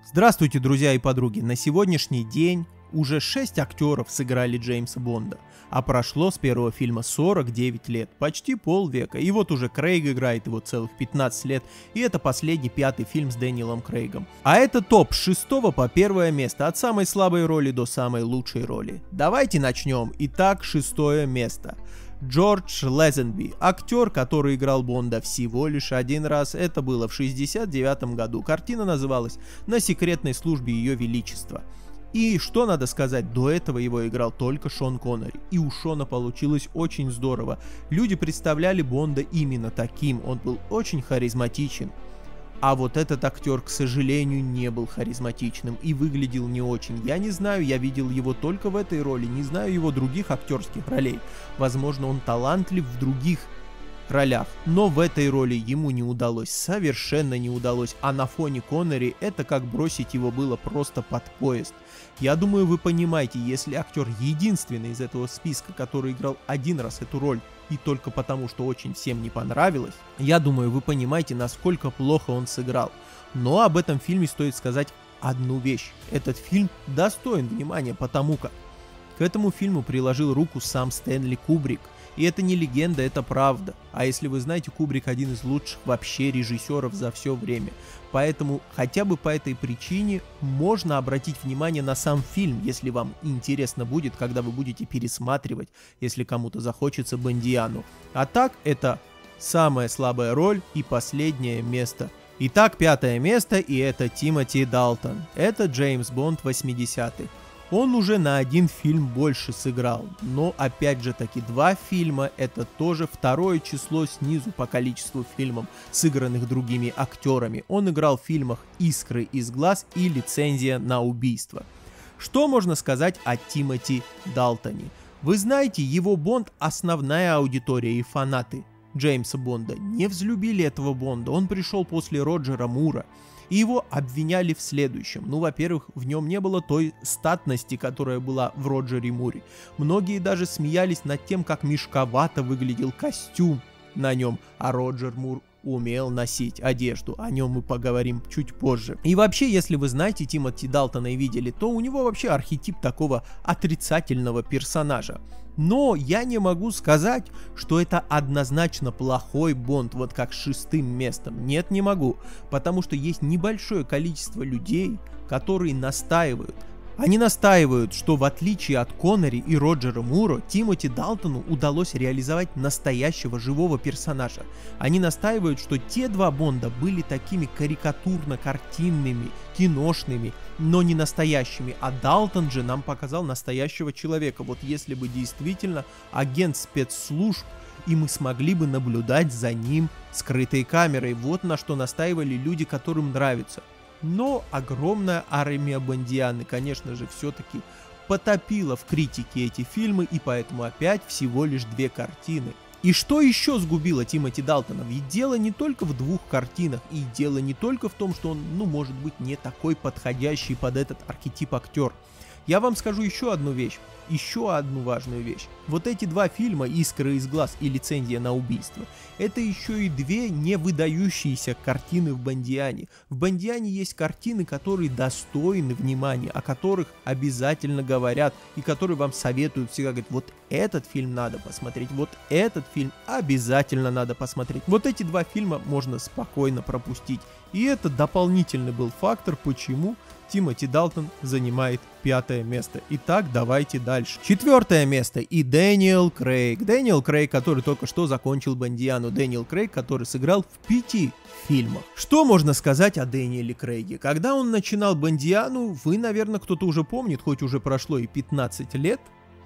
Здравствуйте, друзья и подруги! На сегодняшний день уже 6 актеров сыграли Джеймса Бонда, а прошло с первого фильма 49 лет, почти полвека, и вот уже Крейг играет его целых 15 лет, и это последний пятый фильм с Дэниелом Крейгом. А это топ с 6 по первое место, от самой слабой роли до самой лучшей роли. Давайте начнем. Итак, 6 место. Джордж Лэзенби, актер, который играл Бонда всего лишь один раз, это было в 1969 году. Картина называлась «На секретной службе Ее Величества». И что надо сказать, до этого его играл только Шон Коннери, и у Шона получилось очень здорово. Люди представляли Бонда именно таким, он был очень харизматичен. А вот этот актер, к сожалению, не был харизматичным и выглядел не очень. Я не знаю, я видел его только в этой роли, не знаю его других актерских ролей. Возможно, он талантлив в других ролях, но в этой роли ему не удалось, совершенно не удалось. А на фоне Коннери это как бросить его было просто под поезд. Я думаю, вы понимаете, если актер единственный из этого списка, который играл один раз эту роль, и только потому, что очень всем не понравилось, я думаю, вы понимаете, насколько плохо он сыграл. Но об этом фильме стоит сказать одну вещь. Этот фильм достоин внимания, потому как к этому фильму приложил руку сам Стэнли Кубрик. И это не легенда, это правда. А если вы знаете, Кубрик один из лучших вообще режиссеров за все время. Поэтому хотя бы по этой причине можно обратить внимание на сам фильм, если вам интересно будет, когда вы будете пересматривать, если кому-то захочется Бондиану. А так, это самая слабая роль и последнее место. Итак, 5 место, и это Тимоти Далтон. Это Джеймс Бонд 80-х. Он уже на один фильм больше сыграл, но опять же таки 2 фильма это тоже второе число снизу по количеству фильмов, сыгранных другими актерами. Он играл в фильмах «Искры из глаз» и «Лицензия на убийство». Что можно сказать о Тимоти Далтоне? Вы знаете, его Бонд основная аудитория и фанаты Джеймса Бонда не взлюбили этого Бонда, он пришел после Роджера Мура. И его обвиняли в следующем. Ну, во-первых, в нем не было той статности, которая была в Роджере Муре. Многие даже смеялись над тем, как мешковато выглядел костюм на нем, а Роджер Мур умел носить одежду. О нем мы поговорим чуть позже. И вообще, если вы знаете Тимоти Далтона и видели, то у него вообще архетип такого отрицательного персонажа. Но я не могу сказать, что это однозначно плохой Бонд, вот как с 6 местом. Нет, не могу. Потому что есть небольшое количество людей, которые настаивают. Они настаивают, что в отличие от Коннери и Роджера Мура, Тимоти Далтону удалось реализовать настоящего живого персонажа. Они настаивают, что те 2 Бонда были такими карикатурно-картинными, киношными, но не настоящими. А Далтон же нам показал настоящего человека. Вот если бы действительно агент спецслужб, и мы смогли бы наблюдать за ним скрытой камерой. Вот на что настаивали люди, которым нравится. Но огромная армия Бондианы, конечно же, все-таки потопила в критике эти фильмы, и поэтому опять всего лишь 2 картины. И что еще сгубило Тимоти Далтона? Ведь дело не только в 2 картинах, и дело не только в том, что он, может быть, не такой подходящий под этот архетип актер. Я вам скажу еще одну вещь, еще одну важную вещь. Вот эти 2 фильма «Искры из глаз» и «Лицензия на убийство» это еще и 2 не выдающиеся картины в Бондиане. В Бондиане есть картины, которые достойны внимания, о которых обязательно говорят и которые вам советуют всегда, говорят, вот этот фильм надо посмотреть, вот этот фильм обязательно надо посмотреть. Вот эти 2 фильма можно спокойно пропустить. И это дополнительный был фактор, почему Тимоти Далтон занимает 5 место. Итак, давайте дальше. 4 место и Дэниел Крейг. Дэниел Крейг, который только что закончил Бондиану. Дэниел Крейг, который сыграл в 5 фильмах. Что можно сказать о Дэниеле Крейге? Когда он начинал Бондиану, вы, наверное, кто-то уже помнит, хоть уже прошло и 15 лет,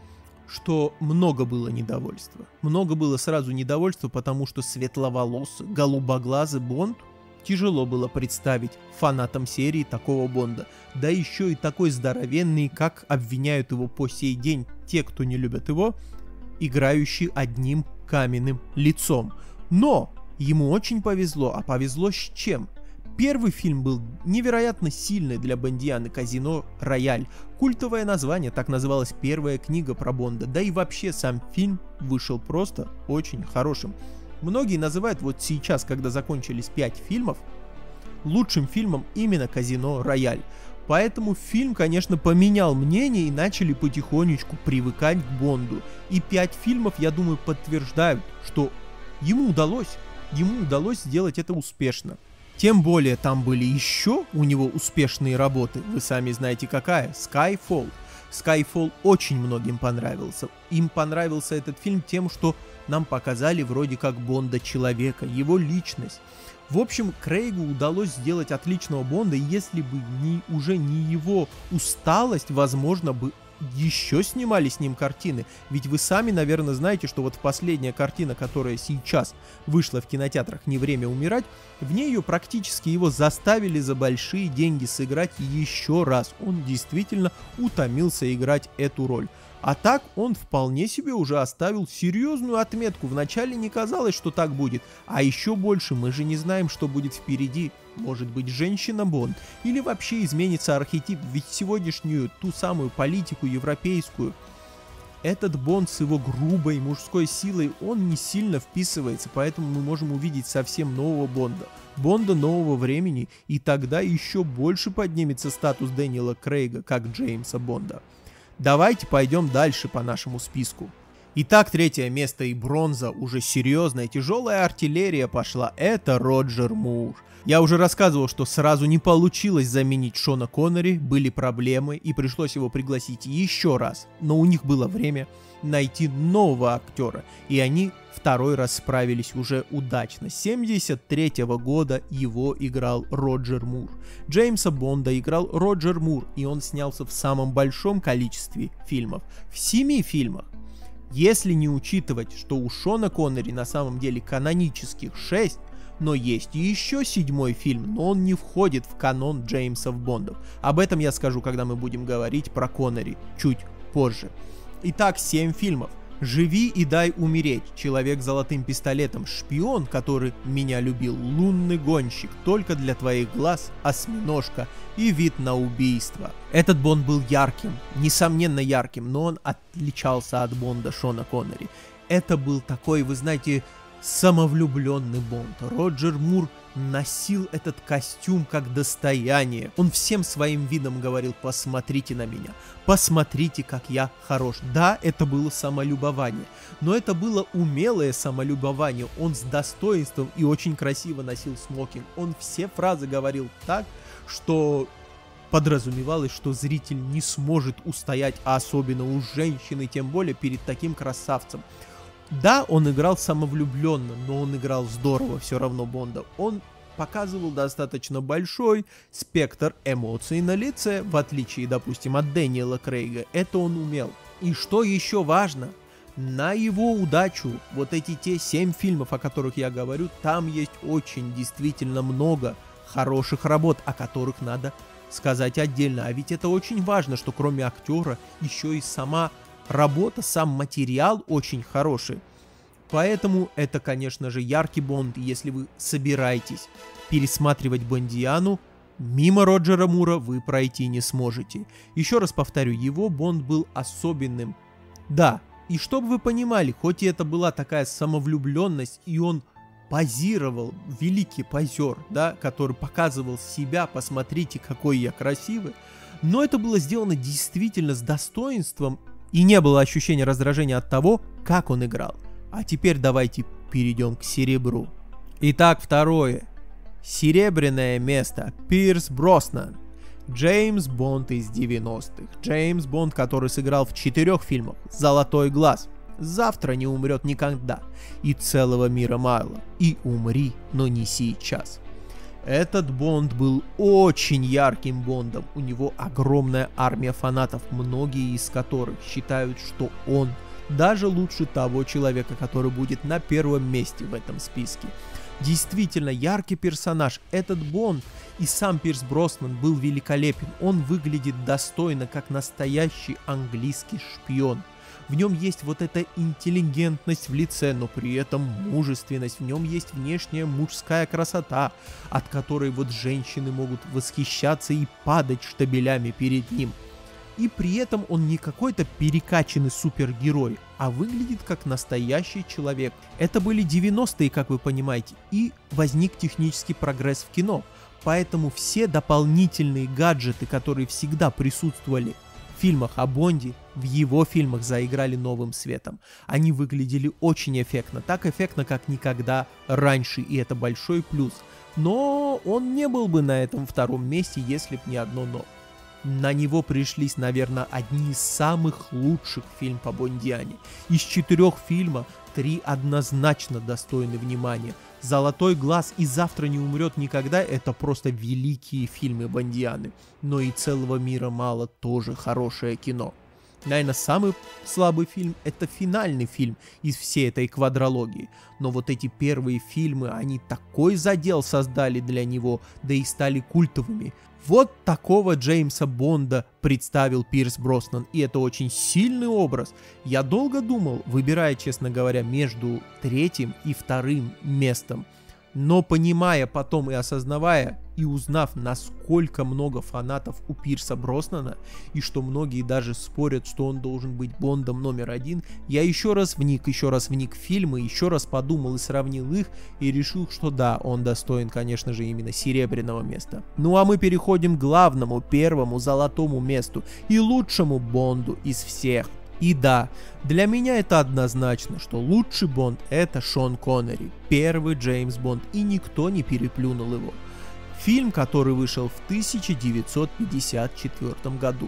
что много было недовольства. Много было сразу недовольства, потому что светловолосый, голубоглазый Бонд тяжело было представить фанатам серии такого Бонда. Да еще и такой здоровенный, как обвиняют его по сей день те, кто не любят его, играющий одним каменным лицом. Но ему очень повезло, а повезло с чем? Первый фильм был невероятно сильный для Бондианы, «Казино Рояль». Культовое название, так называлась первая книга про Бонда. Да и вообще сам фильм вышел просто очень хорошим. Многие называют вот сейчас, когда закончились 5 фильмов, лучшим фильмом именно «Казино Рояль». Поэтому фильм, конечно, поменял мнение и начали потихонечку привыкать к Бонду. И 5 фильмов, я думаю, подтверждают, что ему удалось сделать это успешно. Тем более там были еще у него успешные работы, вы сами знаете какая, Skyfall. Skyfall очень многим понравился. Им понравился этот фильм тем, что нам показали вроде как Бонда человека, его личность. В общем, Крейгу удалось сделать отличного Бонда, и если бы уже не его усталость, возможно бы еще снимали с ним картины. Ведь вы сами, наверное, знаете, что вот последняя картина, которая сейчас вышла в кинотеатрах «Не время умирать», в ней ее практически его заставили за большие деньги сыграть еще раз. Он действительно утомился играть эту роль. А так он вполне себе уже оставил серьезную отметку. Вначале не казалось, что так будет. А еще больше мы же не знаем, что будет впереди. Может быть, женщина Бонд. Или вообще изменится архетип. Ведь сегодняшнюю, ту самую политику европейскую, этот Бонд с его грубой мужской силой, он не сильно вписывается. Поэтому мы можем увидеть совсем нового Бонда. Бонда нового времени. И тогда еще больше поднимется статус Дэниела Крейга, как Джеймса Бонда. Давайте пойдем дальше по нашему списку. Итак, 3 место и бронза, уже серьезная, тяжелая артиллерия пошла, это Роджер Мур. Я уже рассказывал, что сразу не получилось заменить Шона Коннери, были проблемы и пришлось его пригласить еще раз. Но у них было время найти нового актера, и они второй раз справились уже удачно. 1973 года его играл Роджер Мур. Джеймса Бонда играл Роджер Мур, и он снялся в самом большом количестве фильмов. В 7 фильмах. Если не учитывать, что у Шона Коннери на самом деле канонических 6, но есть еще 7 фильм, но он не входит в канон Джеймсов Бондов. Об этом я скажу, когда мы будем говорить про Коннери чуть позже. Итак, 7 фильмов. «Живи и дай умереть», «Человек с золотым пистолетом», «Шпион, который меня любил», «Лунный гонщик», «Только для твоих глаз», «Осьминожка» и «Вид на убийство». Этот Бонд был ярким, несомненно ярким, но он отличался от Бонда Шона Коннери. Это был такой, вы знаете, самовлюбленный Бонд. Роджер Мур носил этот костюм как достояние. Он всем своим видом говорил: посмотрите на меня, посмотрите, как я хорош. Да, это было самолюбование, но это было умелое самолюбование. Он с достоинством и очень красиво носил смокинг. Он все фразы говорил так, что подразумевалось, что зритель не сможет устоять, а особенно у женщины, тем более перед таким красавцем. Да, он играл самовлюбленно, но он играл здорово все равно Бонда. Он показывал достаточно большой спектр эмоций на лице, в отличие, допустим, от Дэниела Крейга. Это он умел. И что еще важно, на его удачу, вот эти те 7 фильмов, о которых я говорю, там есть очень действительно много хороших работ, о которых надо сказать отдельно. А ведь это очень важно, что кроме актера еще и сама работа, сам материал очень хороший. Поэтому это, конечно же, яркий Бонд. Если вы собираетесь пересматривать Бондиану, мимо Роджера Мура вы пройти не сможете. Еще раз повторю, его Бонд был особенным. Да, и чтобы вы понимали, хоть и это была такая самовлюбленность, и он позировал, великий позер, да, который показывал себя, посмотрите, какой я красивый, но это было сделано действительно с достоинством, и не было ощущения раздражения от того, как он играл. А теперь давайте перейдем к серебру. Итак, 2. Серебряное место. Пирс Броснан. Джеймс Бонд из 90-х. Джеймс Бонд, который сыграл в 4 фильмах. «Золотой глаз», «Завтра не умрет никогда» и «Целого мира мало», и «Умри, но не сейчас». Этот Бонд был очень ярким Бондом. У него огромная армия фанатов, многие из которых считают, что он даже лучше того человека, который будет на первом месте в этом списке. Действительно яркий персонаж. Этот Бонд и сам Пирс Броснан был великолепен. Он выглядит достойно, как настоящий английский шпион. В нем есть вот эта интеллигентность в лице, но при этом мужественность. В нем есть внешняя мужская красота, от которой вот женщины могут восхищаться и падать штабелями перед ним. И при этом он не какой-то перекачанный супергерой, а выглядит как настоящий человек. Это были 90-е, как вы понимаете, и возник технический прогресс в кино. Поэтому все дополнительные гаджеты, которые всегда присутствовали в фильмах о Бонде, в его фильмах заиграли новым светом. Они выглядели очень эффектно, так эффектно, как никогда раньше, и это большой плюс. Но он не был бы на этом втором месте, если б не одно но. На него пришлись, наверное, одни из самых лучших фильмов по Бондиане. Из 4 фильмов 3 однозначно достойны внимания. «Золотой глаз» и «Завтра не умрет никогда» — это просто великие фильмы Бондианы. Но и «Целого мира мало» тоже хорошее кино. Наверное, самый слабый фильм — это финальный фильм из всей этой квадрологии. Но вот эти первые фильмы, они такой задел создали для него, да и стали культовыми. Вот такого Джеймса Бонда представил Пирс Броснан, и это очень сильный образ. Я долго думал, выбирая, честно говоря, между 3-м и 2-м местом. Но понимая потом и осознавая, и узнав, насколько много фанатов у Пирса Броснана, и что многие даже спорят, что он должен быть Бондом номер 1, я еще раз вник в фильмы, еще раз подумал и сравнил их, и решил, что да, он достоин, конечно же, именно серебряного места. Ну а мы переходим к главному, первому золотому месту и лучшему Бонду из всех. И да, для меня это однозначно, что лучший Бонд — это Шон Коннери, первый Джеймс Бонд, и никто не переплюнул его. Фильм, который вышел в 1954 году,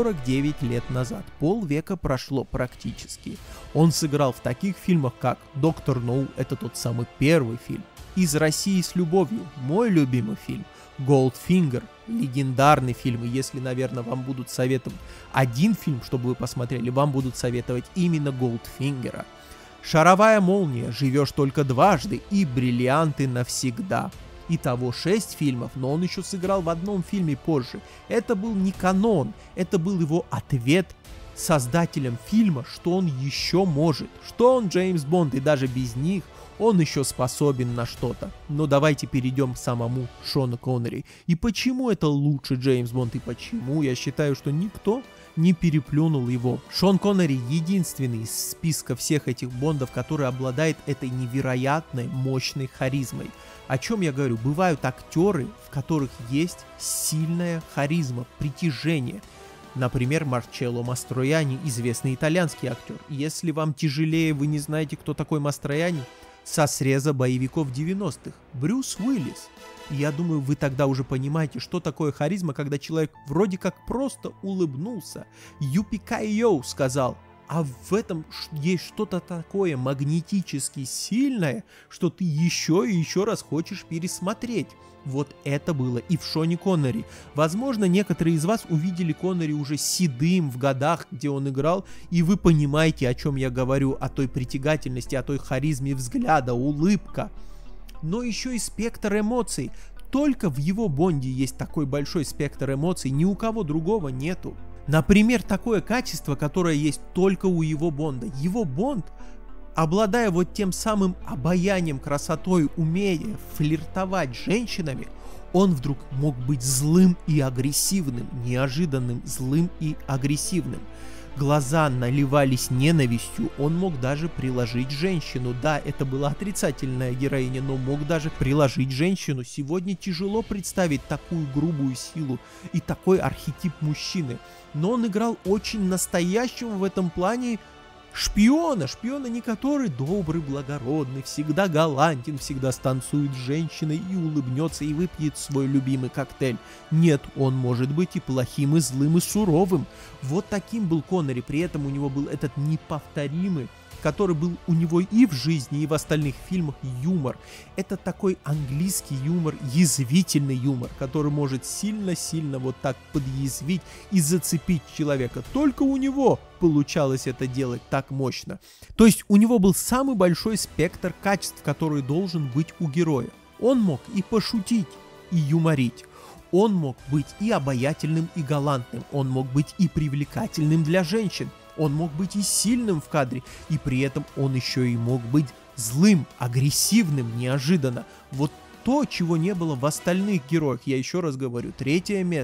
49 лет назад, полвека прошло практически. Он сыграл в таких фильмах, как «Доктор Ноу», это тот самый первый фильм, «Из России с любовью», мой любимый фильм, «Голдфингер», легендарный фильм, и если, наверное, вам будут советовать один фильм, чтобы вы посмотрели, вам будут советовать именно «Голдфингера». «Шаровая молния», «Живешь только дважды» и «Бриллианты навсегда». Итого 6 фильмов, но он еще сыграл в одном фильме позже. Это был не канон, это был его ответ создателям фильма, что он еще может, что он Джеймс Бонд, и даже без них он еще способен на что-то. Но давайте перейдем к самому Шону Коннери. И почему это лучший Джеймс Бонд, и почему я считаю, что никто не переплюнул его. Шон Коннери единственный из списка всех этих Бондов, который обладает этой невероятной мощной харизмой. О чем я говорю? Бывают актеры, в которых есть сильная харизма, притяжение. Например, Марчелло Мастроянни, известный итальянский актер. Если вам тяжелее, вы не знаете, кто такой Мастроянни, со среза боевиков 90-х. Брюс Уиллис. И я думаю, вы тогда уже понимаете, что такое харизма, когда человек вроде как просто улыбнулся. Юпи-кай-йоу сказал. А в этом есть что-то такое магнетически сильное, что ты еще и еще раз хочешь пересмотреть. Вот это было и в Шоне Коннери. Возможно, некоторые из вас увидели Коннери уже седым в годах, где он играл, и вы понимаете, о чем я говорю, о той притягательности, о той харизме взгляда, улыбка. Но еще и спектр эмоций. Только в его Бонде есть такой большой спектр эмоций, ни у кого другого нету. Например, такое качество, которое есть только у его Бонда. Его Бонд, обладая вот тем самым обаянием, красотой, умея флиртовать с женщинами, он вдруг мог быть злым и агрессивным, неожиданным злым и агрессивным. Глаза наливались ненавистью, он мог даже приложить женщину. Да, это была отрицательная героиня, но мог даже приложить женщину. Сегодня тяжело представить такую грубую силу и такой архетип мужчины. Но он играл очень настоящего в этом плане шпиона, не который добрый, благородный, всегда галантен, всегда станцует с женщиной и улыбнется и выпьет свой любимый коктейль. Нет, он может быть и плохим, и злым, и суровым. Вот таким был Коннери, при этом у него был этот неповторимый, который был у него и в жизни, и в остальных фильмах, юмор. Это такой английский юмор, язвительный юмор, который может сильно-сильно вот так подъязвить и зацепить человека. Только у него получалось это делать так мощно. То есть у него был самый большой спектр качеств, который должен быть у героя. Он мог и пошутить, и юморить. Он мог быть и обаятельным, и галантным. Он мог быть и привлекательным для женщин. Он мог быть и сильным в кадре, и при этом он еще и мог быть злым, агрессивным, неожиданно. Вот то, чего не было в остальных героях. Я еще раз говорю, 3-е место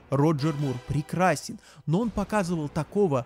Роджер Мур прекрасен, но он показывал такого,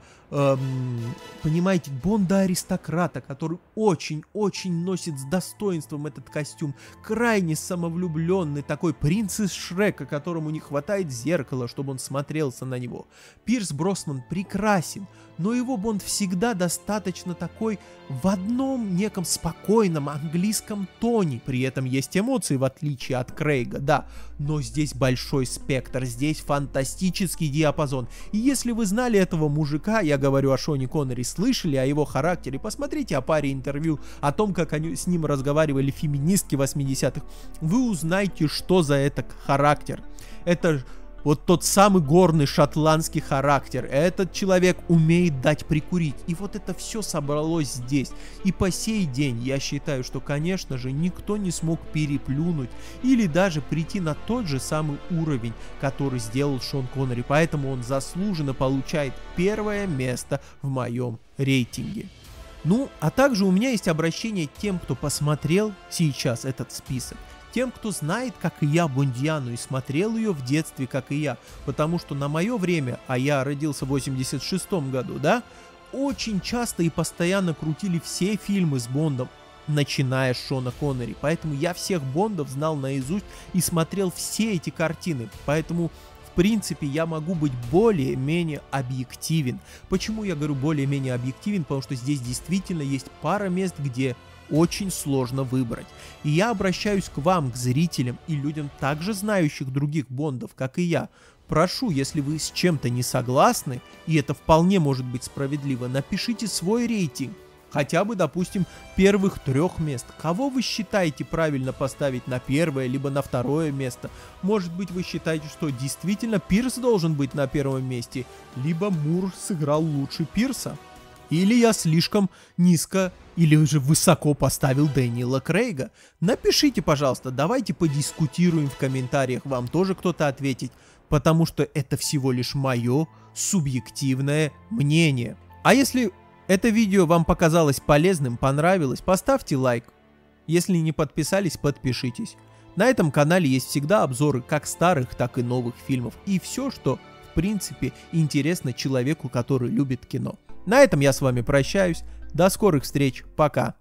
понимаете, Бонда-аристократа, который очень-очень носит с достоинством этот костюм, крайне самовлюбленный, такой принц из Шрека, которому не хватает зеркала, чтобы он смотрелся на него. Пирс Броснан прекрасен, но его Бонд всегда достаточно такой в одном неком спокойном английском тоне, при этом есть эмоции, в отличие от Крейга, да, но здесь большой спектр, здесь фантастический диапазон, и если вы знали этого мужика, я говорю о Шоне Коннери, слышали о его характере, посмотрите о паре интервью, о том, как они с ним разговаривали феминистки 80-х, вы узнаете, что за это характер. Это вот тот самый горный шотландский характер. Этот человек умеет дать прикурить. И вот это все собралось здесь. И по сей день я считаю, что, конечно же, никто не смог переплюнуть или даже прийти на тот же самый уровень, который сделал Шон Коннери. Поэтому он заслуженно получает первое место в моем рейтинге. Ну, а также у меня есть обращение к тем, кто посмотрел сейчас этот список. Тем, кто знает, как и я, Бондиану, и смотрел ее в детстве, как и я. Потому что на мое время, а я родился в 86-м году, да, очень часто и постоянно крутили все фильмы с Бондом, начиная с Шона Коннери. Поэтому я всех Бондов знал наизусть и смотрел все эти картины. Поэтому, в принципе, я могу быть более-менее объективен. Почему я говорю более-менее объективен? Потому что здесь действительно есть пара мест, где очень сложно выбрать. И я обращаюсь к вам, к зрителям и людям, также знающих других Бондов, как и я. Прошу, если вы с чем-то не согласны, и это вполне может быть справедливо, напишите свой рейтинг. Хотя бы, допустим, первых 3 мест. Кого вы считаете правильно поставить на первое, либо на второе место? Может быть, вы считаете, что действительно Пирс должен быть на первом месте, либо Мур сыграл лучше Пирса? Или я слишком низко или же высоко поставил Дэниела Крейга? Напишите, пожалуйста, давайте подискутируем в комментариях, вам тоже кто-то ответит, потому что это всего лишь мое субъективное мнение. А если это видео вам показалось полезным, понравилось, поставьте лайк. Если не подписались, подпишитесь. На этом канале есть всегда обзоры как старых, так и новых фильмов и все, что в принципе интересно человеку, который любит кино. На этом я с вами прощаюсь. До скорых встреч. Пока.